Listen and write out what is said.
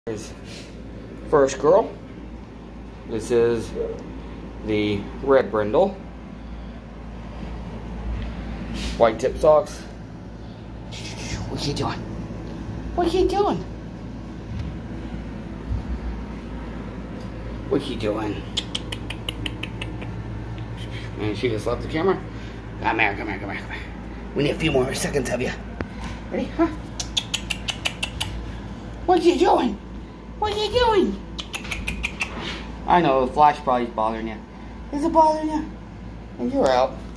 Here's first girl. This is the red brindle. White tip socks. What you doing? What you doing? What you doing? And she just left the camera. Come here, come here, come here, come here. We need a few more seconds of you. Ready? Huh? What you doing? What you doing? I know the flash probably is bothering you. Is it bothering you? And you're out.